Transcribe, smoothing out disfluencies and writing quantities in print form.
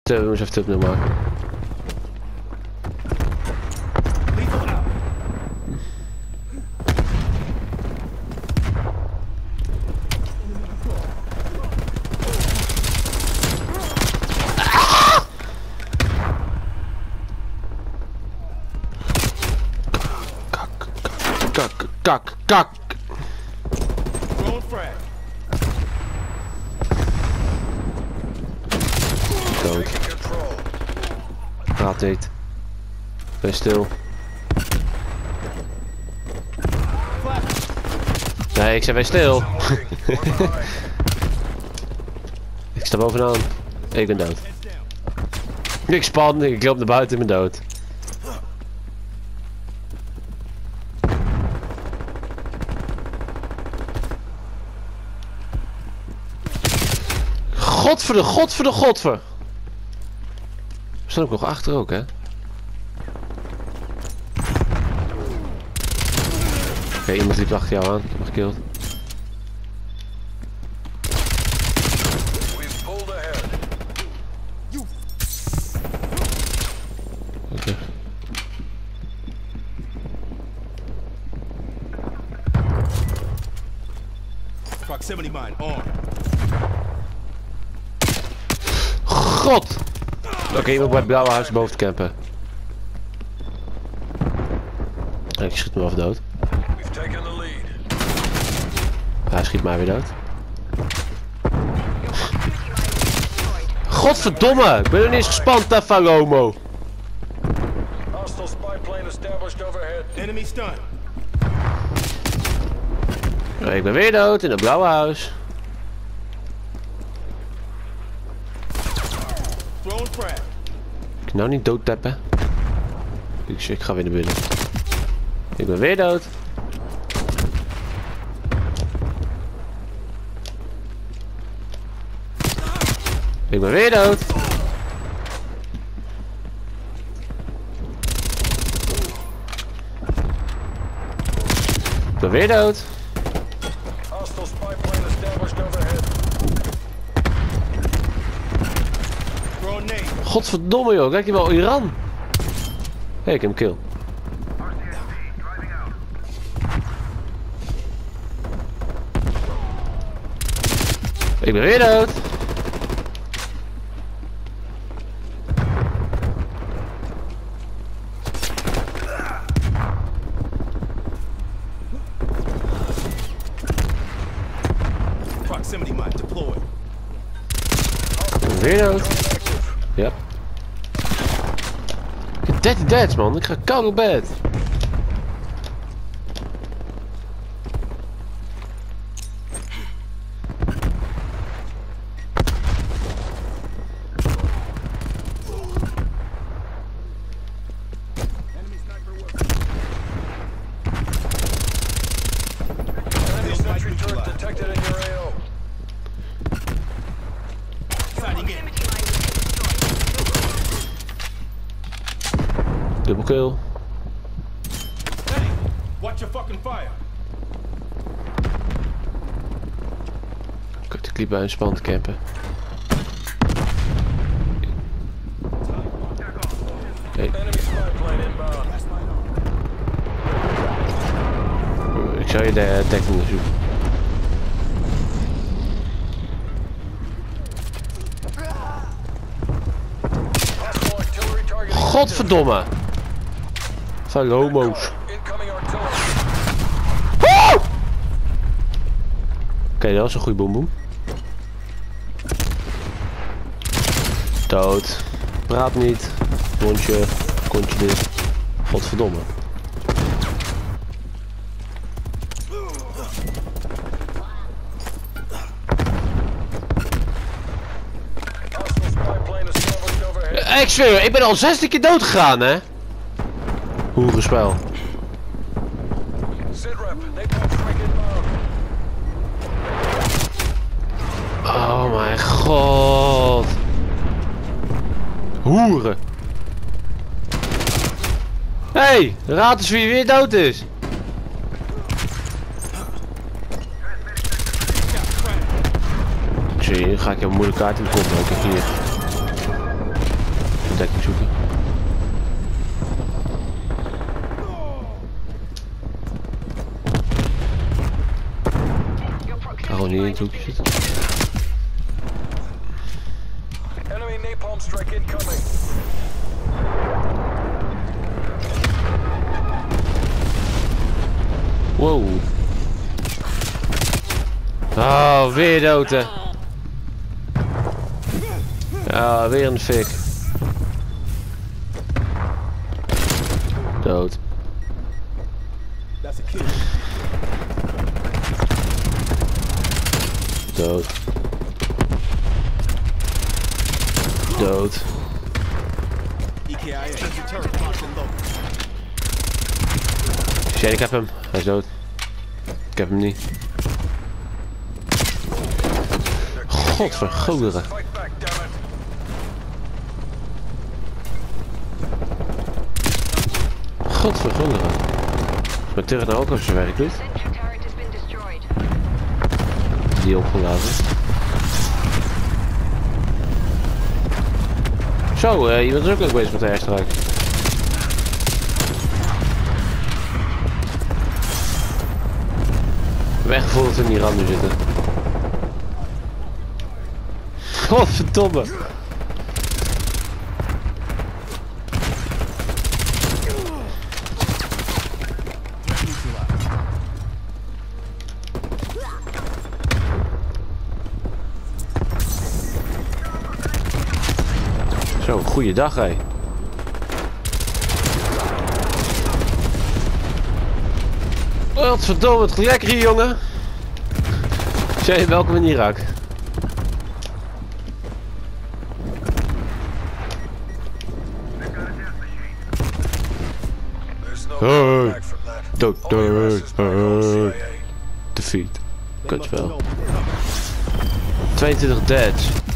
We moeten even thumbnail maken. Kak. Dood. Praat niet. Ben stil. Nee, ik zei ben stil. Ik sta bovenaan. Ik ben dood. Ik span, ik loop naar buiten en ben dood. Godver. We staan ook nog achter ook, hè? Oké, iemand liep achter jou aan. Ik heb hem gekilld. Oké. Proximity mine on. God! Oké, iemand bij het blauwe huis boven te campen. Ik schiet me af dood. Hij schiet mij weer dood. Godverdomme! Ik ben er niet eens gespand, Tafalomo! Enemy stun. Ik ben weer dood in het blauwe huis. Ik nou niet doodtappen. Ik ga weer naar binnen. Ik ben weer dood. Ik ben weer dood. Ik ben weer dood. Godverdomme joh, kijk je wel Iran? Hé, ik heb hem kill. Ik ben weer dood. Proximity mine deployed. Ik ben weer dood. Ja. Ik heb 30 deaths man, ik ga koud op bed. Double kill. Hey, watch your fucking fire. Kijk, ik liep bij een span te campen. Hey. Ik zou je de dekking zoeken. Godverdomme! Van homo's. Oké, dat was een goede boemboem. Dood. Praat niet. Mondje. Kontje dicht. Godverdomme. Ik zweer, ik ben al 6 keer dood gegaan, hè? Hoerenspel. Oh mijn god. Hoeren. Hey, raad eens wie weer dood is. Zie je, ga ik jouw moeilijke kaart in de kop maken hier. dekking zoeken. Ga gewoon hier in het hoekje zitten. Enemy napalm strike incoming. Wow. Oh, weer dood hè. Ja, weer een fik. Dood. That's a kill. Dood. Dood. EKIA. Sentry turret locked and loaded. Shane, ik heb hem. Hij is dood. Ik heb hem niet. Godvergoderen. Fight back, damn it. Godvergoderen. Als mijn turret nou ook op zijn werk doet. Die opgeladen. Zo, je bent dus ook nog bezig met de airstrike. Ik heb echt gevoeld dat we in die rand nu zitten. Godverdomme. Zo, goeiedag hé. Godverdomme, het gaat lekker hier jongen. Shane, welkom in Irak. There's no Hey. coming back from that. Dood, All the rest is back on dood. CIA. Defeat. They must Kutspel. know. 22 deads.